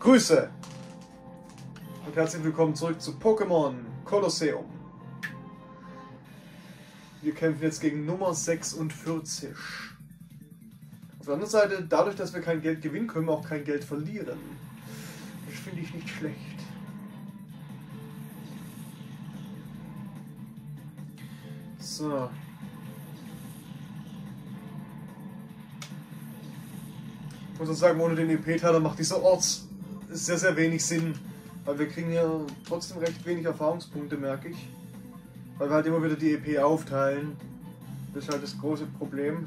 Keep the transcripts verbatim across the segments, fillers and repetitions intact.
Grüße und herzlich willkommen zurück zu Pokémon Kolosseum. Wir kämpfen jetzt gegen Nummer sechsundvierzig. Auf der anderen Seite, dadurch, dass wir kein Geld gewinnen, können wir auch kein Geld verlieren. Das finde ich nicht schlecht. So. Ich muss auch sagen, ohne den E P-Teiler macht dieser Ort sehr, sehr wenig Sinn. Weil wir kriegen ja trotzdem recht wenig Erfahrungspunkte, merke ich. Weil wir halt immer wieder die E P aufteilen. Das ist halt das große Problem.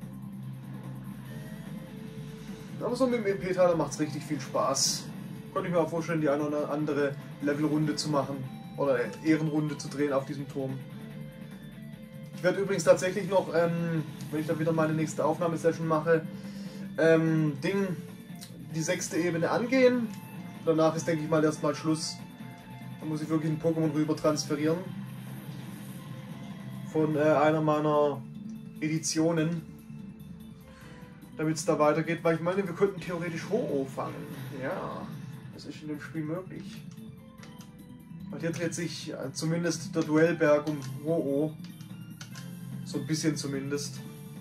Aber so mit dem E P-Teiler macht es richtig viel Spaß. Könnte ich mir auch vorstellen, die eine oder andere Levelrunde zu machen. Oder Ehrenrunde zu drehen auf diesem Turm. Ich werde übrigens tatsächlich noch, ähm, wenn ich dann wieder meine nächste Aufnahmesession mache, ähm, Ding, die sechste Ebene angehen. Danach ist, denke ich mal, erstmal Schluss. Da muss ich wirklich ein Pokémon rüber transferieren. Von äh, einer meiner Editionen. Damit es da weitergeht, weil ich meine, wir könnten theoretisch Ho-Oh fangen. Ja, das ist in dem Spiel möglich. Und hier dreht sich äh, zumindest der Duellberg um Ho-Oh. So ein bisschen zumindest.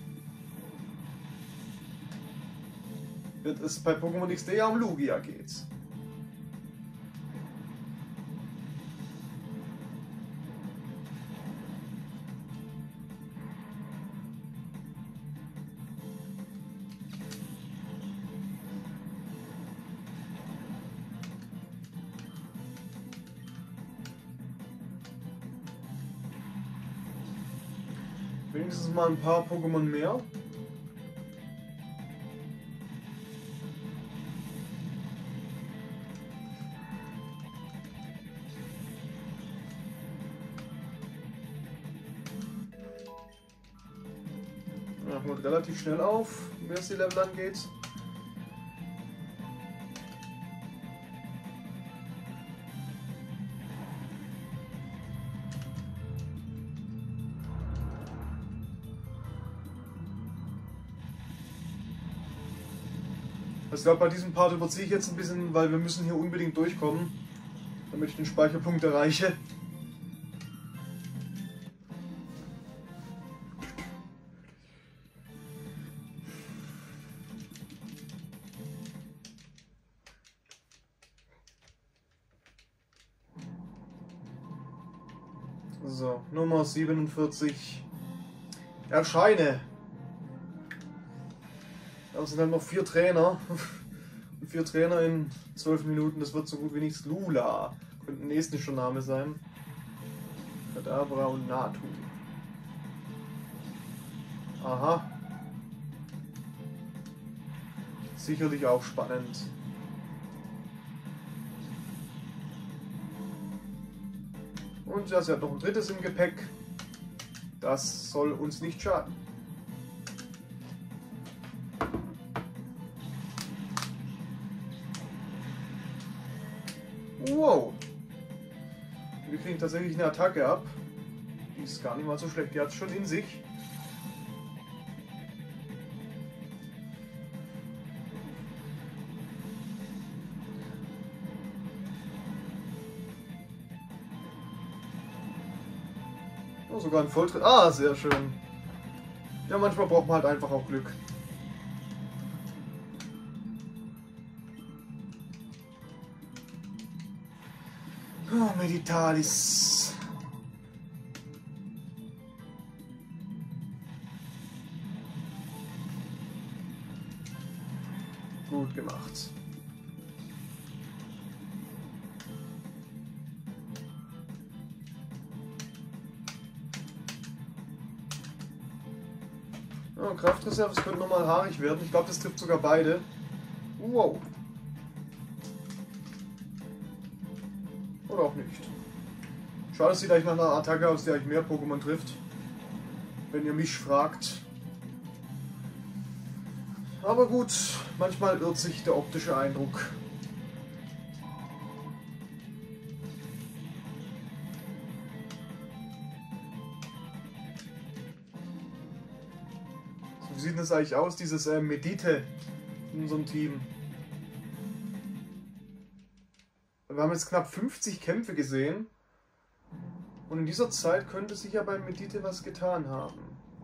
Wird es bei Pokémon X D ja um Lugia geht. Wenigstens mal ein paar Pokémon mehr. Machen wir relativ schnell auf, wie es die Level angeht. Ich glaube, bei diesem Part überziehe ich jetzt ein bisschen, weil wir müssen hier unbedingt durchkommen, damit ich den Speicherpunkt erreiche. So, Nummer siebenundvierzig. Erscheine! Da sind dann noch vier Trainer. Und vier Trainer in zwölf Minuten, das wird so gut wie nichts. Lula. Könnte ein estnischer Name sein. Kadabra und Natu. Aha. Sicherlich auch spannend. Und ja, sie hat noch ein drittes im Gepäck. Das soll uns nicht schaden. Wow. Wir kriegen tatsächlich eine Attacke ab. Die ist gar nicht mal so schlecht. Die hat es schon in sich. Oh, sogar ein Volltritt. Ah, sehr schön. Ja, manchmal braucht man halt einfach auch Glück. Oh, Meditalis. Gut gemacht. Oh, Kraftreserve, es könnte nochmal haarig werden. Ich glaube, das trifft sogar beide. Wow. Oder auch nicht. Schade, es sieht eigentlich nach einer Attacke aus, die eigentlich mehr Pokémon trifft. Wenn ihr mich fragt. Aber gut, manchmal irrt sich der optische Eindruck. So, wie sieht das eigentlich aus, dieses äh, Medite in unserem Team? Wir haben jetzt knapp fünfzig Kämpfe gesehen. Und in dieser Zeit könnte sich ja bei Medite was getan haben.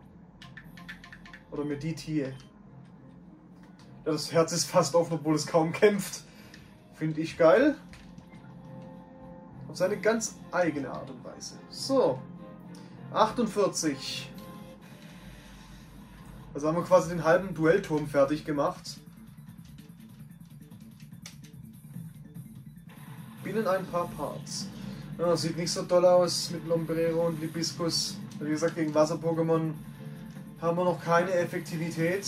Oder Mediti. Ja, das Herz ist fast offen, obwohl es kaum kämpft. Finde ich geil. Auf seine ganz eigene Art und Weise. So. achtundvierzig. Also haben wir quasi den halben Duellturm fertig gemacht. Binnen ein paar Parts. Ja, sieht nicht so toll aus mit Lombrero und Libiscus. Wie gesagt, gegen Wasser-Pokémon haben wir noch keine Effektivität.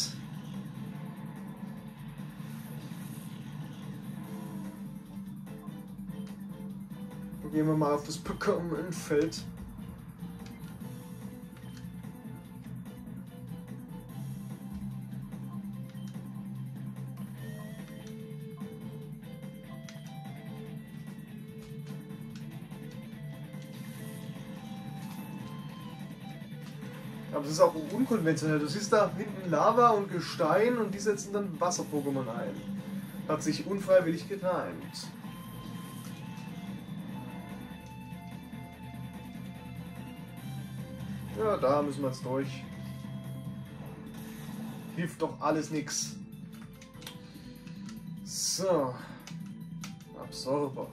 Gehen wir mal auf das Pokémon-Feld. Aber das ist auch unkonventionell. Du siehst da hinten Lava und Gestein und die setzen dann Wasser-Pokémon ein. Hat sich unfreiwillig getimt. Ja, da müssen wir jetzt durch. Hilft doch alles nix. So. Absorber.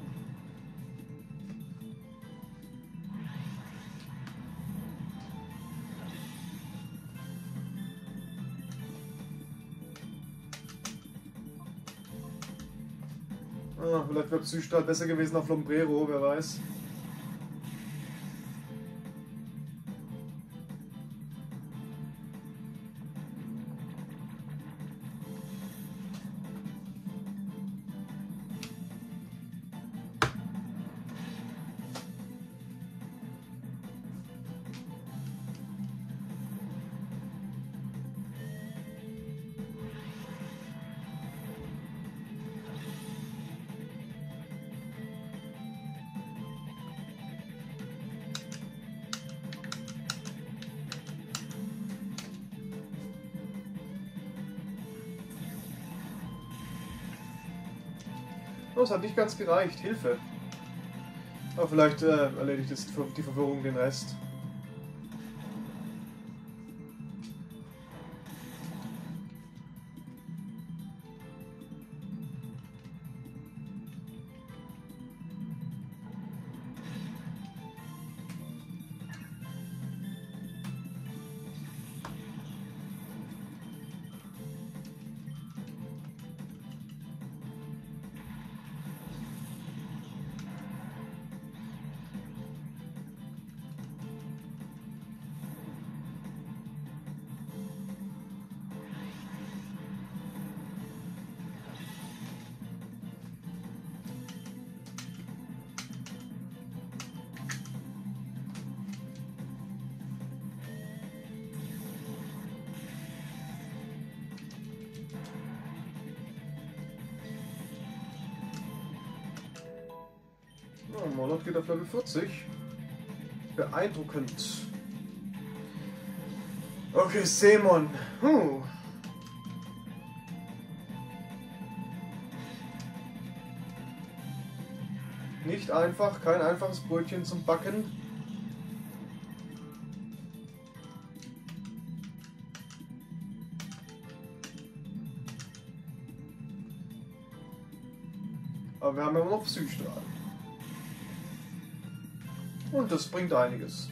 Ah, vielleicht wäre Psystahl besser gewesen auf Lombrero, wer weiß. Oh, es hat nicht ganz gereicht. Hilfe. Aber vielleicht äh, erledigt jetzt die Verwirrung den Rest. Oh, Monat geht auf Level vierzig. Beeindruckend. Okay, Seemon. Huh. Nicht einfach, kein einfaches Brötchen zum Backen. Aber wir haben ja immer noch Psystrahl. Und das bringt einiges.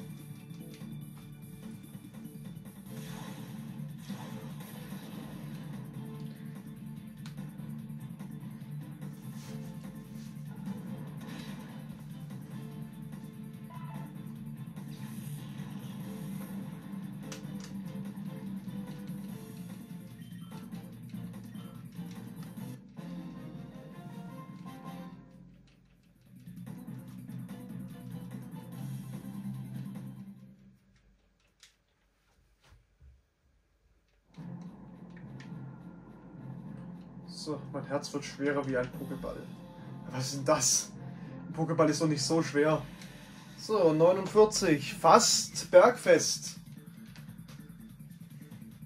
So, mein Herz wird schwerer wie ein Pokéball. Was ist denn das? Ein Pokéball ist doch nicht so schwer. So, neunundvierzig. Fast bergfest.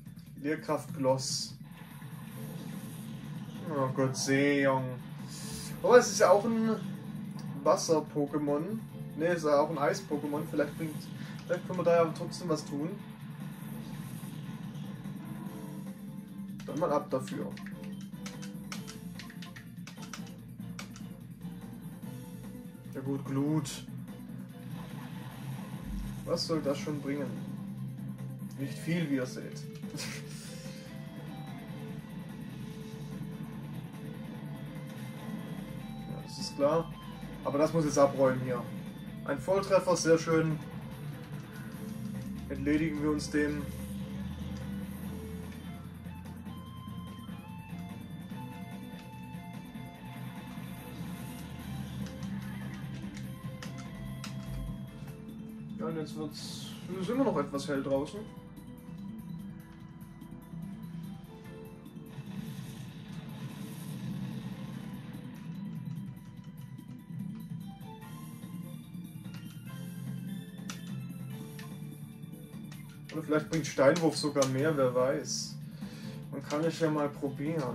Lehrkraft Gloss. Oh Gott, Seejong. Aber es ist ja auch ein Wasser-Pokémon. Ne, es ist ja auch ein Eis-Pokémon. Vielleicht bringt, vielleicht können wir da ja trotzdem was tun. Dann mal ab dafür. Ja gut, Glut. Was soll das schon bringen? Nicht viel, wie ihr seht. Ja, das ist klar. Aber das muss jetzt abräumen hier. Ein Volltreffer, sehr schön. Entledigen wir uns dem. Ja, und jetzt wird's. Es ist immer noch etwas hell draußen. Oder vielleicht bringt Steinwurf sogar mehr, wer weiß. Man kann es ja mal probieren.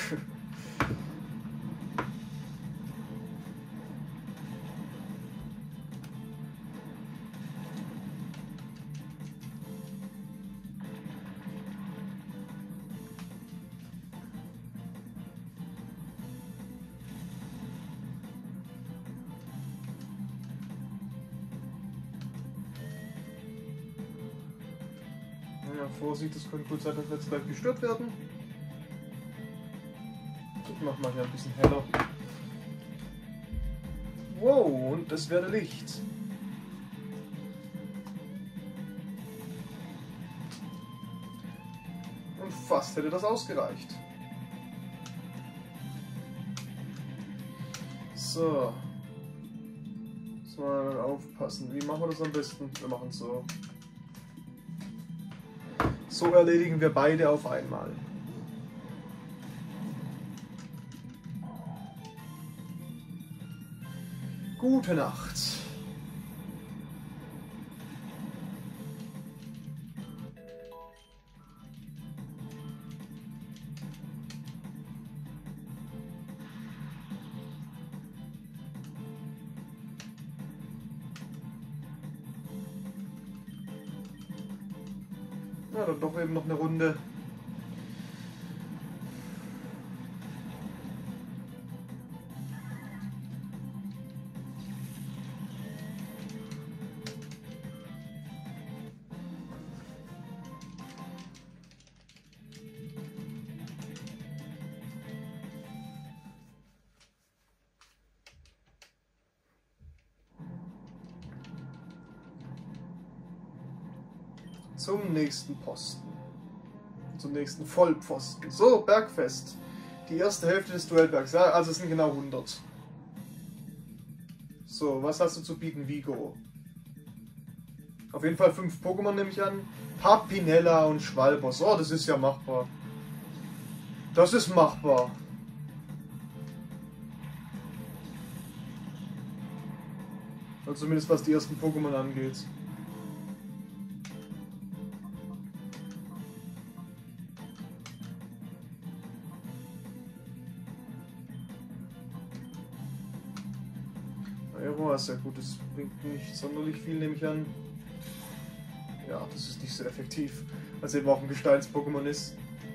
Ja, Vorsicht, das könnte gut sein, dass wir jetzt gleich gestört werden. Ich mach mal hier ein bisschen heller. Wow, und das wäre Licht. Und fast hätte das ausgereicht. So. Jetzt mal aufpassen. Wie machen wir das am besten? Wir machen es so. So erledigen wir beide auf einmal. Gute Nacht. Ja, dann doch eben noch eine Runde. Zum nächsten Posten. Zum nächsten Vollpfosten. So, Bergfest. Die erste Hälfte des Duellbergs. Ja, also es sind genau hundert. So, was hast du zu bieten, Vigo? Auf jeden Fall fünf Pokémon nehme ich an. Papinella und Schwalbos. Oh, das ist ja machbar. Das ist machbar. Also zumindest was die ersten Pokémon angeht. Aero, sehr gut, das bringt nicht sonderlich viel, nehme ich an. Ja, das ist nicht so effektiv, als eben auch ein Gesteins-Pokémon ist.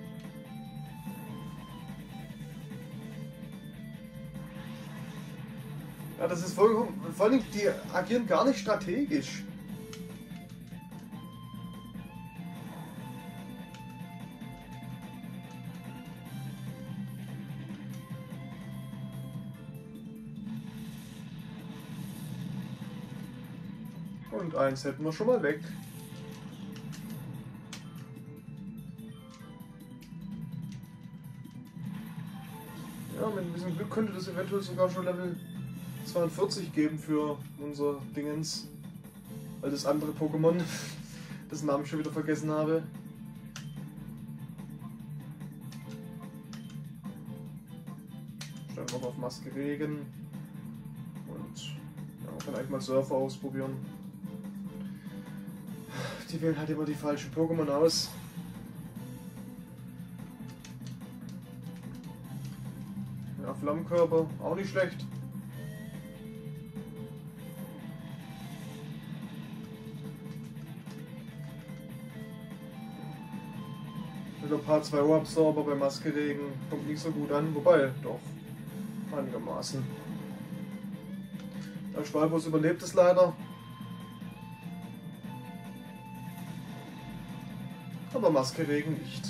Ja, das ist vollkommen, vor allem, die agieren gar nicht strategisch. Und eins hätten wir schon mal weg. Ja, mit ein bisschen Glück könnte das eventuell sogar schon Level zweiundvierzig geben für unser Dingens. Weil das andere Pokémon, dessen Namen ich schon wieder vergessen habe. Stand noch auf Maske Regen. Und ja, man kann eigentlich mal Surfer ausprobieren. Die wählen halt immer die falschen Pokémon aus. Ja, Flammenkörper, auch nicht schlecht. Leopard zwei O Absorber bei Maskeregen kommt nicht so gut an, wobei doch einigermaßen. Der Schwalbus überlebt es leider. Aber Maskeregen nicht.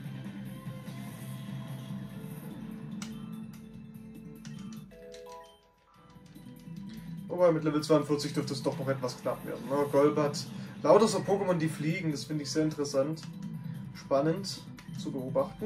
Wobei mit Level zweiundvierzig dürfte es doch noch etwas knapp werden. Ne? Golbat. Lauter so Pokémon, die fliegen, das finde ich sehr interessant. Spannend zu beobachten.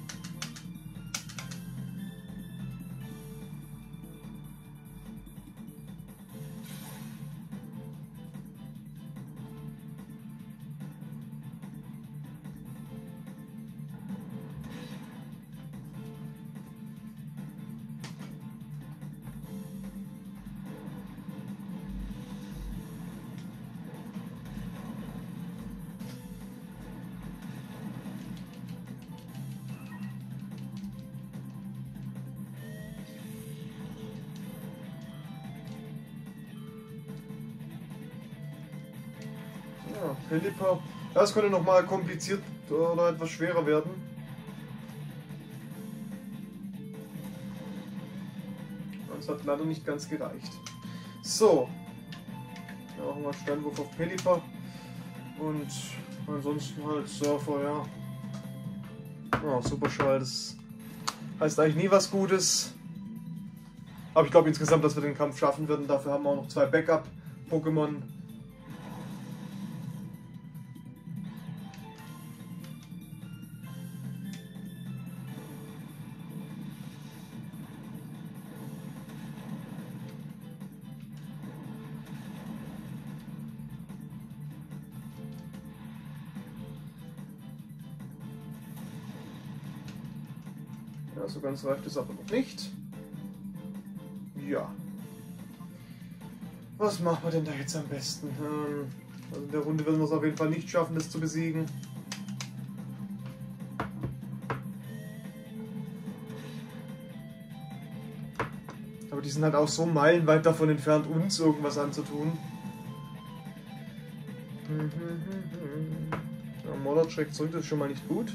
Ja, Pelipper. Das könnte noch mal kompliziert oder etwas schwerer werden. Das hat leider nicht ganz gereicht. So. Ja, machen wir Steinwurf auf Pelipper. Und ansonsten halt Surfer, ja. Ja, Superschall, das heißt eigentlich nie was Gutes. Aber ich glaube insgesamt, dass wir den Kampf schaffen werden. Dafür haben wir auch noch zwei Backup-Pokémon. Ja, so ganz reicht es aber noch nicht. Ja. Was machen wir denn da jetzt am besten? Ähm, also in der Runde werden wir es auf jeden Fall nicht schaffen, das zu besiegen. Aber die sind halt auch so meilenweit davon entfernt, uns irgendwas anzutun. Ja, Mordor schreckt zurück, das ist schon mal nicht gut.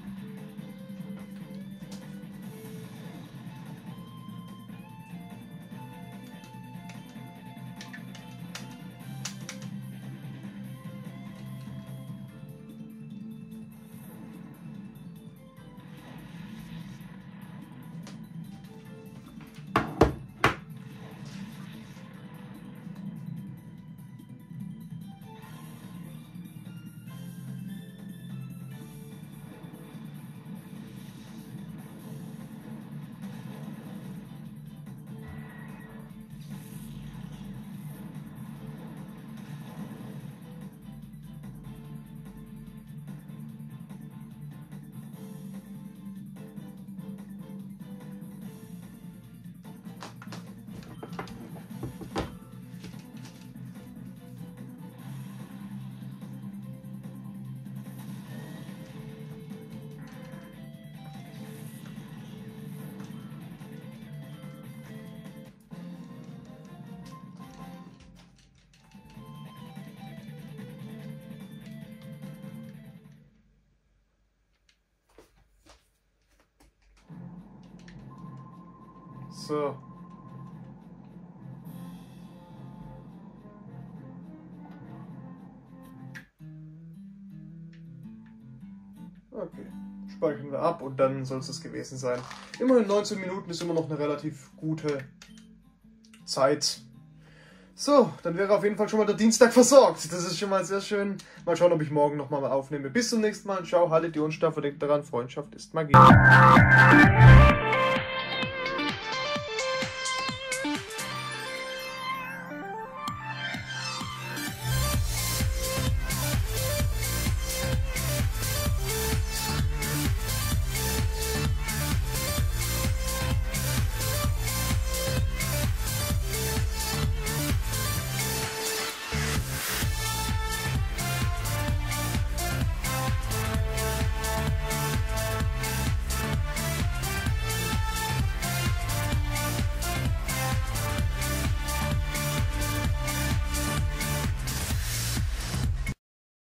So. Okay. Speichern wir ab und dann soll es das gewesen sein. Immerhin neunzehn Minuten ist immer noch eine relativ gute Zeit. So, dann wäre auf jeden Fall schon mal der Dienstag versorgt. Das ist schon mal sehr schön. Mal schauen, ob ich morgen nochmal aufnehme. Bis zum nächsten Mal. Ciao, haltet die Ohren steif und denkt daran, Freundschaft ist Magie.